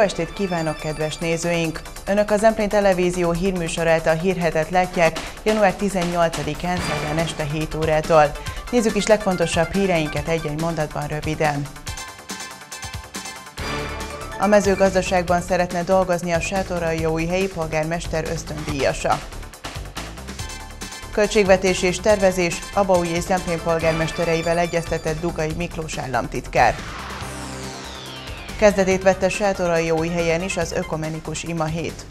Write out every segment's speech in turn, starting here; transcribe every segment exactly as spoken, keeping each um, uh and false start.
estét kívánok, kedves nézőink! Önök a Zemplén Televízió hírműsorát, a Hírhetet látják január tizennyolcadikán szerdán este hét órától. Nézzük is legfontosabb híreinket egy-egy mondatban röviden. A mezőgazdaságban szeretne dolgozni a sátoraljaújhelyi polgármester ösztöndíjasa. Költségvetés és tervezés, Abaúj és Zemplén polgármestereivel egyeztetett Dugai Miklós államtitkár. Kezdetét vette Sátoraljaújhelyen is az ökumenikus ima hét.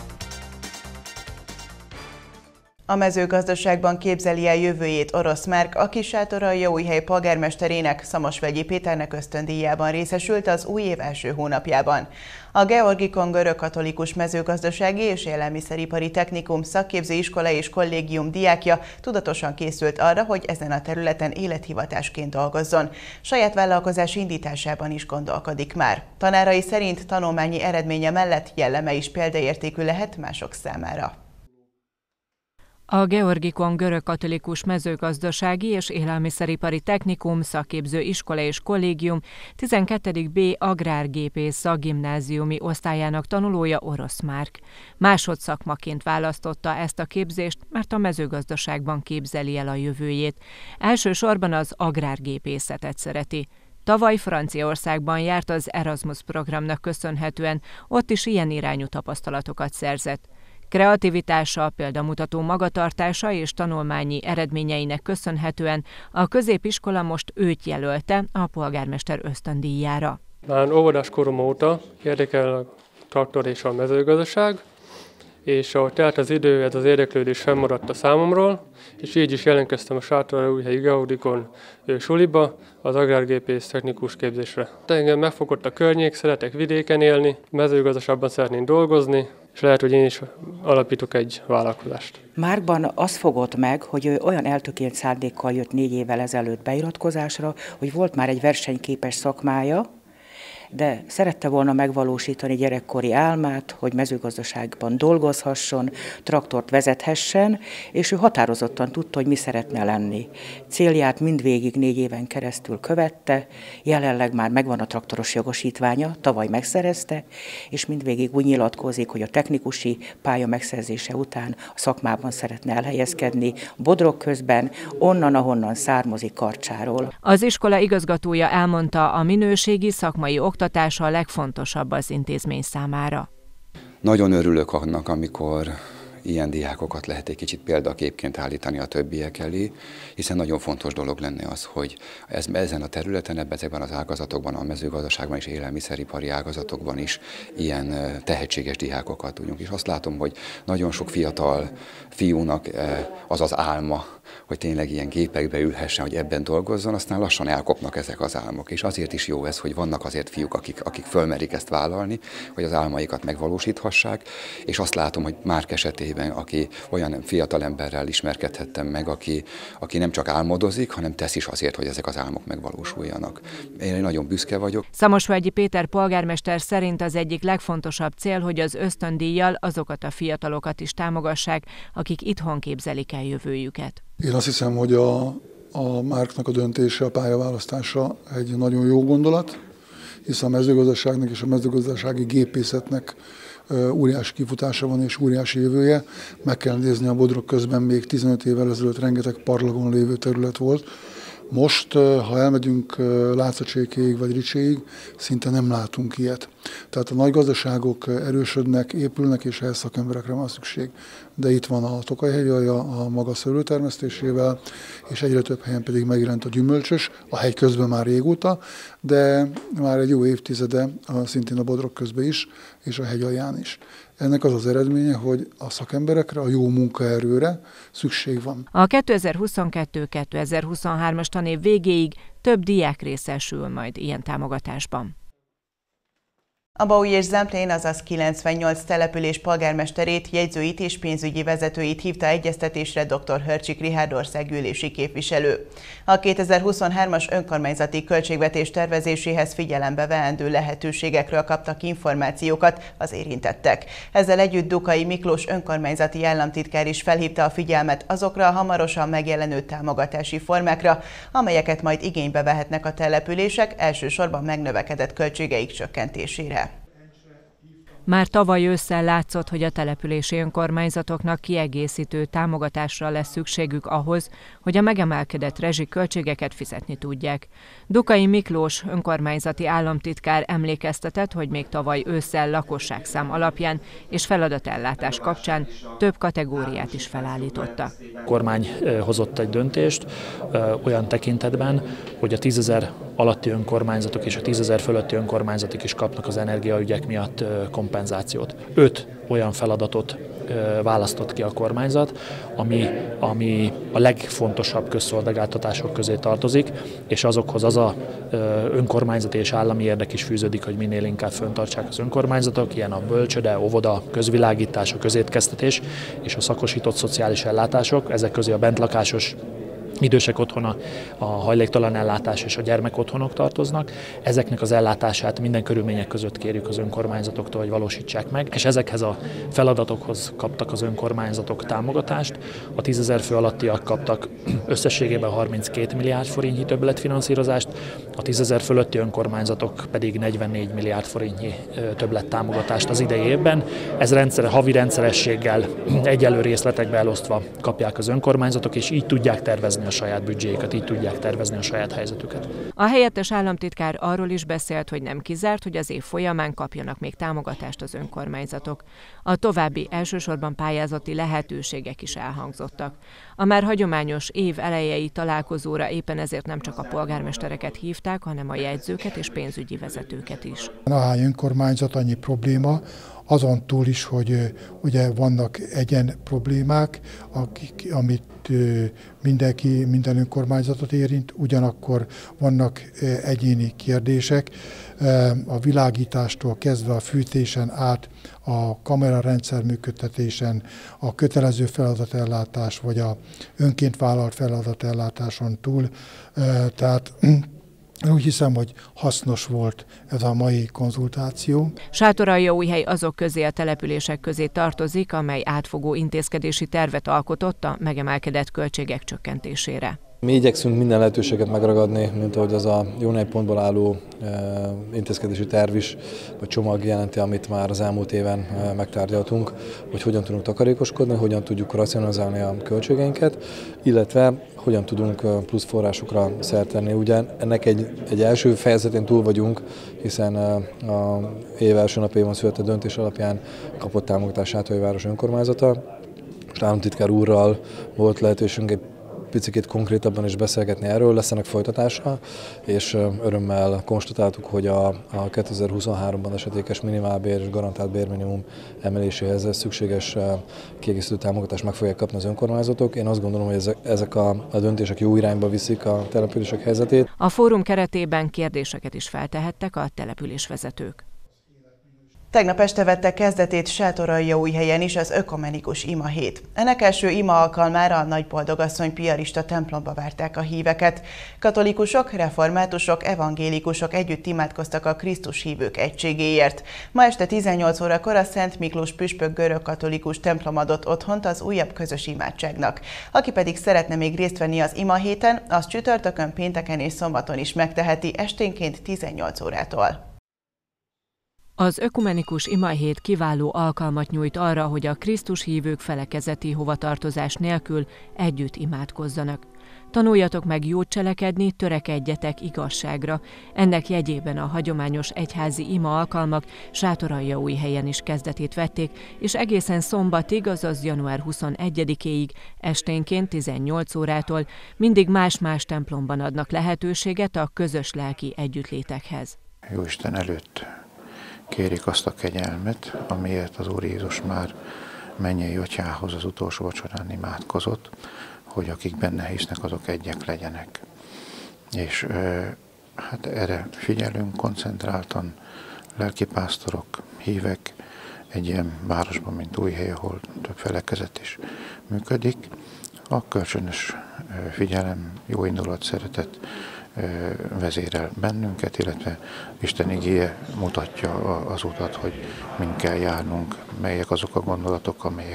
A mezőgazdaságban képzeli el jövőjét Orosz Márk, aki Sátoraljaújhely polgármesterének, Szamosvegyi Péternek ösztöndíjában részesült az új év első hónapjában. A Georgikon Görögkatolikus Mezőgazdasági és Élelmiszeripari Technikum szakképzőiskola és kollégium diákja tudatosan készült arra, hogy ezen a területen élethivatásként dolgozzon. Saját vállalkozás indításában is gondolkodik már. Tanárai szerint tanulmányi eredménye mellett jelleme is példaértékű lehet mások számára. A Georgikon Görögkatolikus Mezőgazdasági és Élelmiszeripari Technikum szakképző iskola és kollégium tizenkettedik B agrárgépész szakgimnáziumi osztályának tanulója Orosz Márk. Másodszakmaként választotta ezt a képzést, mert a mezőgazdaságban képzeli el a jövőjét. Elsősorban az agrárgépészetet szereti. Tavaly Franciaországban járt az Erasmus programnak köszönhetően, ott is ilyen irányú tapasztalatokat szerzett. Kreativitása, példamutató magatartása és tanulmányi eredményeinek köszönhetően a középiskola most őt jelölte a polgármester ösztöndíjára. Már óvodás korom óta érdekel a traktor és a mezőgazdaság, és ahogy telt az idő, ez az érdeklődés fennmaradt a számomról, és így is jelentkeztem a Sátoraljaújhelyi Georgikon suliba, az agrárgépész technikus képzésre. Engem megfogott a környék, szeretek vidéken élni, mezőgazdaságban szeretnék dolgozni, és lehet, hogy én is alapítok egy vállalkozást. Márkban az fogott meg, hogy ő olyan eltökélt szándékkal jött négy évvel ezelőtt beiratkozásra, hogy volt már egy versenyképes szakmája, de szerette volna megvalósítani gyerekkori álmát, hogy mezőgazdaságban dolgozhasson, traktort vezethessen, és ő határozottan tudta, hogy mi szeretne lenni. Célját mindvégig négy éven keresztül követte, jelenleg már megvan a traktoros jogosítványa, tavaly megszerezte, és mindvégig úgy nyilatkozik, hogy a technikusi pálya megszerzése után a szakmában szeretne elhelyezkedni, Bodrog közben, onnan, ahonnan származik, Karcsáról. Az iskola igazgatója elmondta, a minőségi szakmai oktatása a legfontosabb az intézmény számára. Nagyon örülök annak, amikor ilyen diákokat lehet egy kicsit példaképként állítani a többiek elé, hiszen nagyon fontos dolog lenne az, hogy ez, ezen a területen, ebben ezekben az ágazatokban, a mezőgazdaságban és élelmiszeripari ágazatokban is ilyen tehetséges diákokat tudjunk. És azt látom, hogy nagyon sok fiatal fiúnak az az álma, hogy tényleg ilyen gépekbe ülhessen, hogy ebben dolgozzon, aztán lassan elkopnak ezek az álmok. És azért is jó ez, hogy vannak azért fiúk, akik, akik fölmerik ezt vállalni, hogy az álmaikat megvalósíthassák, és azt látom, hogy Márk esetében, aki olyan fiatal emberrel ismerkedhettem meg, aki, aki nem csak álmodozik, hanem tesz is azért, hogy ezek az álmok megvalósuljanak. Én nagyon büszke vagyok. Szamosvegyi Péter polgármester szerint az egyik legfontosabb cél, hogy az ösztöndíjjal azokat a fiatalokat is támogassák, akik itthon képzelik el jövőjüket. Én azt hiszem, hogy a, a Márknak a döntése, a pályaválasztása egy nagyon jó gondolat, hiszen a mezőgazdaságnak és a mezőgazdasági gépészetnek óriási kifutása van és óriási jövője. Meg kell nézni, a Bodrog közben még tizenöt évvel ezelőtt rengeteg parlagon lévő terület volt. Most, ha elmegyünk Látszatsékéig vagy Ricséig, szinte nem látunk ilyet. Tehát a nagy gazdaságok erősödnek, épülnek, és ehhez szakemberekre van szükség. De itt van a Tokaj-hegyalja a maga szőlőtermesztésével, és egyre több helyen pedig megjelent a gyümölcsös, a hegy közben már régóta, de már egy jó évtizede szintén a Bodrog közben is, és a hegyalján is. Ennek az az eredménye, hogy a szakemberekre, a jó munkaerőre szükség van. A kétezer-huszonkettő kétezer-huszonhármas tanév végéig több diák részesül majd ilyen támogatásban. Abaúj és Zemplén, azaz kilencvennyolc település polgármesterét, jegyzőit és pénzügyi vezetőit hívta egyeztetésre dr. Hörcsik Richárd országgyűlési képviselő. A kétezer-huszonhármas önkormányzati költségvetés tervezéséhez figyelembe veendő lehetőségekről kaptak információkat az érintettek. Ezzel együtt Dugai Miklós önkormányzati államtitkár is felhívta a figyelmet azokra a hamarosan megjelenő támogatási formákra, amelyeket majd igénybe vehetnek a települések, elsősorban megnövekedett költségeik csökkentésére. Már tavaly ősszel látszott, hogy a települési önkormányzatoknak kiegészítő támogatásra lesz szükségük ahhoz, hogy a megemelkedett rezsiköltségeket fizetni tudják. Dukai Miklós önkormányzati államtitkár emlékeztetett, hogy még tavaly ősszel lakosságszám alapján és feladatellátás kapcsán több kategóriát is felállítottak. A kormány hozott egy döntést olyan tekintetben, hogy a tízezer alatti önkormányzatok és a tízezer fölötti önkormányzatok is kapnak az energiaügyek miatt kompenzációt. Öt olyan feladatot választott ki a kormányzat, ami, ami a legfontosabb közszolgáltatások közé tartozik, és azokhoz az a önkormányzati és állami érdek is fűződik, hogy minél inkább fenntartsák az önkormányzatok, ilyen a bölcsöde, óvoda, közvilágítás, a közétkeztetés és a szakosított szociális ellátások, ezek közé a bentlakásos idősek otthona, a hajléktalan ellátás és a gyermekotthonok tartoznak. Ezeknek az ellátását minden körülmények között kérjük az önkormányzatoktól, hogy valósítsák meg, és ezekhez a feladatokhoz kaptak az önkormányzatok támogatást. A tízezer fő alattiak kaptak összességében harminckét milliárd forintnyi többletfinanszírozást, a tízezer fölötti önkormányzatok pedig negyvennégy milliárd forintnyi többlettámogatást az idei évben. Ez rendszer, havi rendszerességgel egyenlő részletekbe elosztva kapják az önkormányzatok, és így tudják tervezni a saját büdzséjüket, így tudják tervezni a saját helyzetüket. A helyettes államtitkár arról is beszélt, hogy nem kizárt, hogy az év folyamán kapjanak még támogatást az önkormányzatok. A további elsősorban pályázati lehetőségek is elhangzottak. A már hagyományos év elejei találkozóra éppen ezért nem csak a polgármestereket hívták, hanem a jegyzőket és pénzügyi vezetőket is. Ahány önkormányzat, annyi probléma, azon túl is, hogy ugye vannak egyen problémák, akik, amit mindenki, minden önkormányzatot érint, ugyanakkor vannak egyéni kérdések, a világítástól kezdve a fűtésen át, a kamerarendszer működtetésen, a kötelező feladatellátás vagy a önként vállalt feladatellátáson túl, tehát úgy hiszem, hogy hasznos volt ez a mai konzultáció. Sátoraljaújhely azok közé a települések közé tartozik, amely átfogó intézkedési tervet alkotott a megemelkedett költségek csökkentésére. Mi igyekszünk minden lehetőséget megragadni, mint ahogy az a jó négy pontból álló e, intézkedési terv is, vagy csomag jelenti, amit már az elmúlt éven e, megtárgyaltunk, hogy hogyan tudunk takarékoskodni, hogyan tudjuk racionalizálni a költségeinket, illetve hogyan tudunk plusz forrásokra szert tenni. Ugye ennek egy, egy első fejezetén túl vagyunk, hiszen a év első napjában született döntés alapján kapott támogatást Sátoraljaújváros önkormányzata. Most államtitkár úrral volt lehetőségünk egy picit konkrétabban is beszélgetni erről, lesz ennek folytatása, és örömmel konstatáltuk, hogy a, a kétezer-huszonháromban esedékes minimálbér és garantált bérminimum emeléséhez szükséges kiegészítő támogatást meg fogják kapni az önkormányzatok. Én azt gondolom, hogy ezek a, a döntések jó irányba viszik a települések helyzetét. A fórum keretében kérdéseket is feltehettek a településvezetők. Tegnap este vette kezdetét Sátoraljaújhelyen is az ökumenikus imahét. Ennek első ima alkalmára a Nagyboldogasszony piarista templomba várták a híveket. Katolikusok, reformátusok, evangélikusok együtt imádkoztak a Krisztus hívők egységéért. Ma este tizennyolc órakor a Szent Miklós püspök görögkatolikus templom adott otthont az újabb közös imádságnak. Aki pedig szeretne még részt venni az imahéten, az csütörtökön, pénteken és szombaton is megteheti esténként tizennyolc órától. Az ökumenikus imahét kiváló alkalmat nyújt arra, hogy a Krisztus hívők felekezeti hovatartozás nélkül együtt imádkozzanak. Tanuljatok meg jót cselekedni, törekedjetek igazságra. Ennek jegyében a hagyományos egyházi ima alkalmak Sátoraljaújhelyen is kezdetét vették, és egészen szombatig, azaz január huszonegyedikéig esténként tizennyolc órától mindig más-más templomban adnak lehetőséget a közös lelki együttlétekhez. Jóisten előtt kérik azt a kegyelmet, amiért az Úr Jézus már mennyei atyához az utolsó vacsorán imádkozott, hogy akik benne hisznek, azok egyek legyenek. És hát erre figyelünk koncentráltan, lelkipásztorok, hívek, egy ilyen városban, mint Újhely, ahol több felekezet is működik. A kölcsönös figyelem, jó indulat, szeretet vezérel bennünket, illetve Isten igéje mutatja az utat, hogy mind kell járnunk, melyek azok a gondolatok, amelyek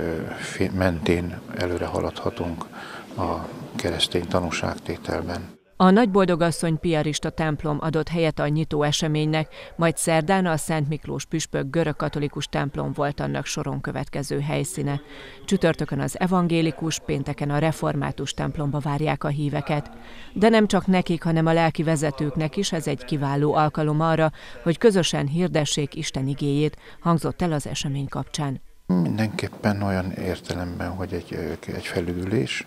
mentén előre haladhatunk a keresztény tanúságtételben. A Nagyboldogasszony piarista templom adott helyet a nyitó eseménynek, majd szerdán a Szent Miklós püspök görögkatolikus templom volt annak soron következő helyszíne. Csütörtökön az evangélikus, pénteken a református templomba várják a híveket. De nem csak nekik, hanem a lelki vezetőknek is ez egy kiváló alkalom arra, hogy közösen hirdessék Isten igéjét, hangzott el az esemény kapcsán. Mindenképpen olyan értelemben, hogy egy, egy felülülés.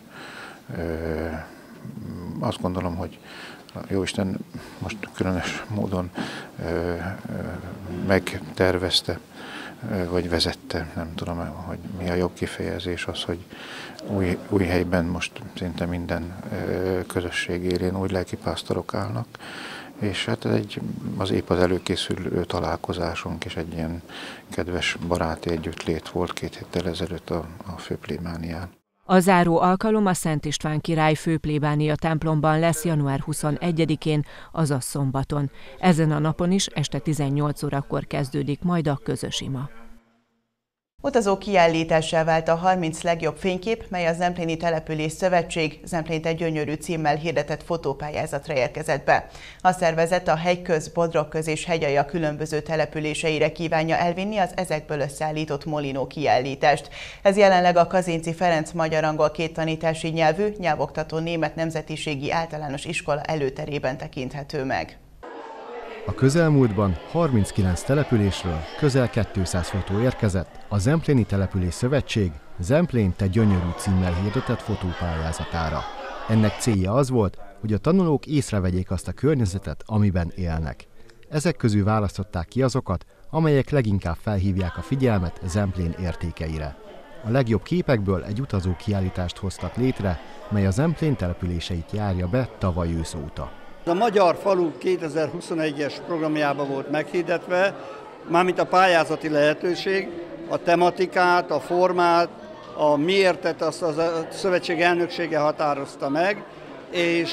Azt gondolom, hogy Jóisten most különös módon ö, ö, megtervezte, ö, vagy vezette, nem tudom, hogy mi a jobb kifejezés, az, hogy új, új helyben most szinte minden ö, közösség élén új lelkipásztorok állnak, és hát ez egy, az épp az előkészülő találkozásunk, és egy ilyen kedves baráti együttlét volt két héttel ezelőtt a, a főplébánián. A záró alkalom a Szent István király főplébánia templomban lesz január huszonegyedikén, azaz szombaton. Ezen a napon is este tizennyolc órakor kezdődik majd a közös ima. Utazó kiállítássá vált a harminc legjobb fénykép, mely a Zempléni Település Szövetség Zemplént egy gyönyörű címmel hirdetett fotópályázatra érkezett be. A szervezet a Hegyköz, Bodrogköz és Hegyalja különböző településeire kívánja elvinni az ezekből összeállított Molinó kiállítást. Ez jelenleg a Kazinczy Ferenc magyar-angol két tanítási nyelvű, nyelvoktató német nemzetiségi általános iskola előterében tekinthető meg. A közelmúltban harminckilenc településről közel kétszáz fotó érkezett a Zempléni Település Szövetség Zemplén te gyönyörű címmel hirdetett fotópályázatára. Ennek célja az volt, hogy a tanulók észrevegyék azt a környezetet, amiben élnek. Ezek közül választották ki azokat, amelyek leginkább felhívják a figyelmet Zemplén értékeire. A legjobb képekből egy utazó kiállítást hoztak létre, mely a Zemplén településeit járja be tavaly ősz óta. A Magyar Falu kétezer-huszonegyes programjában volt meghirdetve, mármint a pályázati lehetőség, a tematikát, a formát, a miértet azt az a szövetség elnöksége határozta meg, és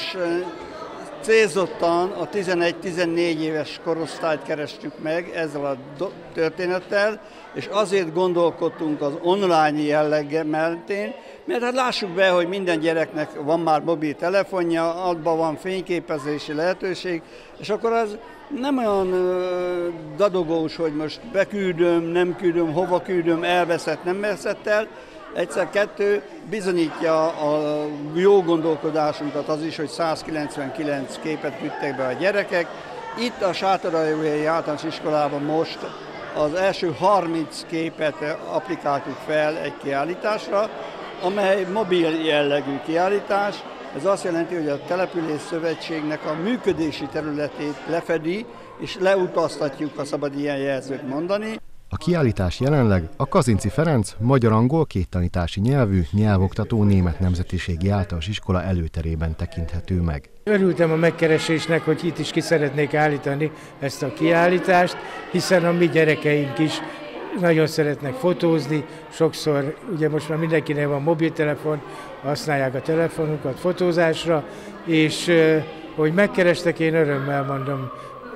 célzottan a tizenegy-tizennégy éves korosztályt kerestük meg ezzel a történettel, és azért gondolkodtunk az online jelleg mentén, mert hát lássuk be, hogy minden gyereknek van már mobiltelefonja, abban van fényképezési lehetőség, és akkor az nem olyan ö, dadogós, hogy most beküldöm, nem küldöm, hova küldöm, elveszett, nem veszett el. Egyszer kettő bizonyítja a jó gondolkodásunkat az is, hogy százkilencvenkilenc képet küldtek be a gyerekek. Itt a Sátoraljaújhelyi Általános Iskolában most az első harminc képet applikáltuk fel egy kiállításra, amely mobil jellegű kiállítás. Ez azt jelenti, hogy a Település Szövetségnek a működési területét lefedi, és leutaztatjuk, ha szabad ilyen jelzőt mondani. A kiállítás jelenleg a Kazinczy Ferenc magyar-angol két tanítási nyelvű, nyelvoktató német nemzetiségi általános iskola előterében tekinthető meg. Örültem a megkeresésnek, hogy itt is ki szeretnék állítani ezt a kiállítást, hiszen a mi gyerekeink is nagyon szeretnek fotózni, sokszor, ugye most már mindenkinek van mobiltelefon, használják a telefonukat fotózásra, és hogy megkerestek, én örömmel mondom,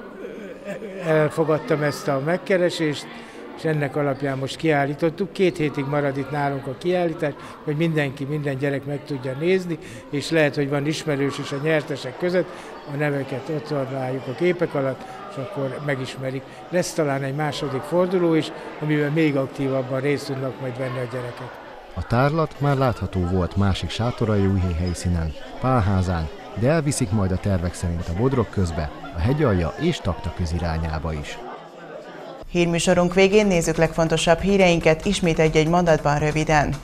elfogadtam ezt a megkeresést, és ennek alapján most kiállítottuk. Két hétig marad itt nálunk a kiállítás, hogy mindenki, minden gyerek meg tudja nézni, és lehet, hogy van ismerős is a nyertesek között, a neveket ott találjuk a képek alatt, és akkor megismerik. Lesz talán egy második forduló is, amiben még aktívabban részt tudnak majd venni a gyerekek. A tárlat már látható volt másik Sátoraljaújhely helyszínen, Pálházán, de elviszik majd a tervek szerint a Bodrogközbe, a Hegyalja és Taktaköz irányába is. Hírműsorunk végén nézzük legfontosabb híreinket, ismét egy-egy mondatban röviden.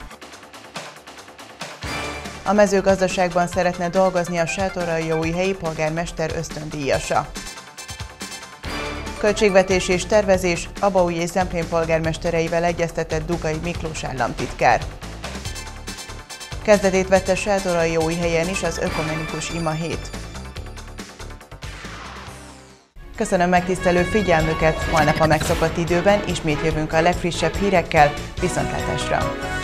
A mezőgazdaságban szeretne dolgozni a Sátoraljaújhelyi polgármester ösztöndíjasa. Költségvetés és tervezés, Abaúj és Zemplén polgármestereivel egyeztetett Dugai Miklós államtitkár. Kezdetét vette Sátoraljaújhelyen is az ökumenikus ima hét. Köszönöm megtisztelő figyelmüket, holnap a megszokott időben ismét jövünk a legfrissebb hírekkel, viszontlátásra!